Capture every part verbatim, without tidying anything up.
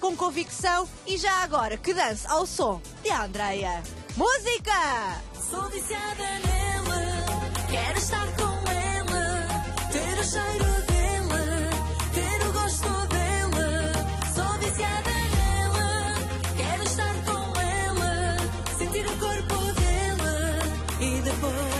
com convicção e já agora que dance ao som de Andreia. Música! Sou viciada nela, quero estar com ela, ter o cheiro dela, ter o gosto dela. Sou viciada nela, quero estar com ela, sentir o corpo dela e depois.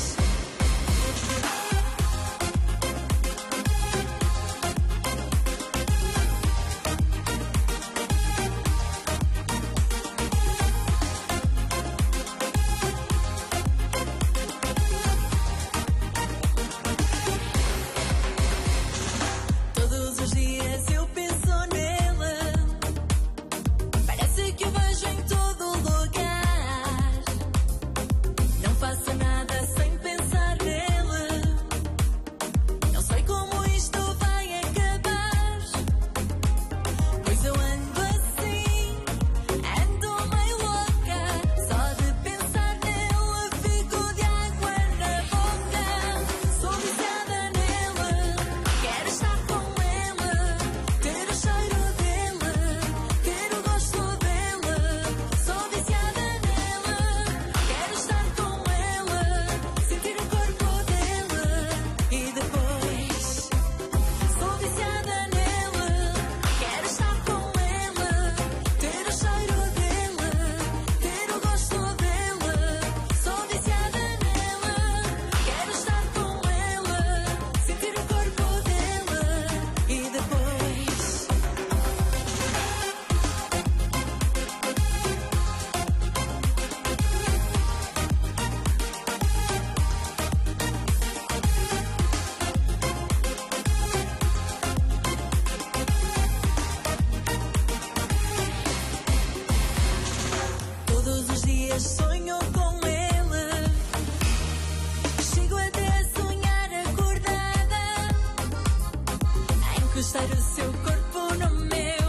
Sonho com ela, chego até a sonhar acordada, a encostar o seu corpo no meu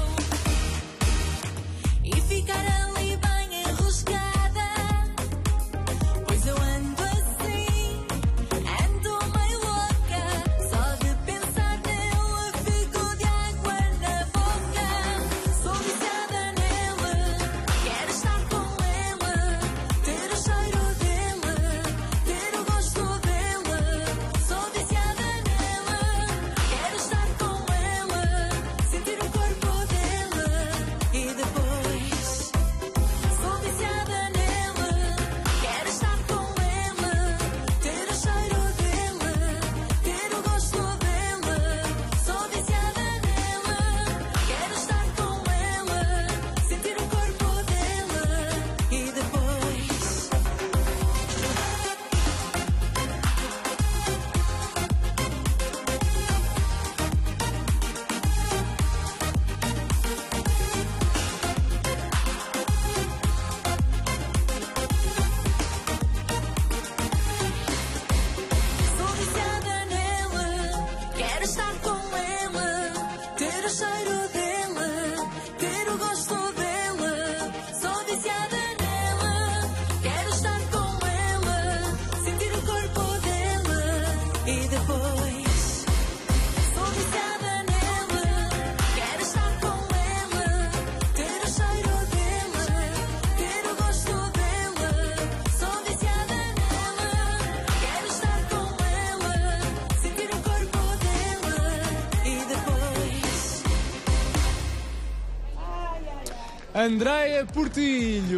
e ficar ali bem enroscada, pois eu ando assim, ando meio louca, só de pensar nela fico de água na boca. Sou viciada nela, quero estar com Andreia Portilho.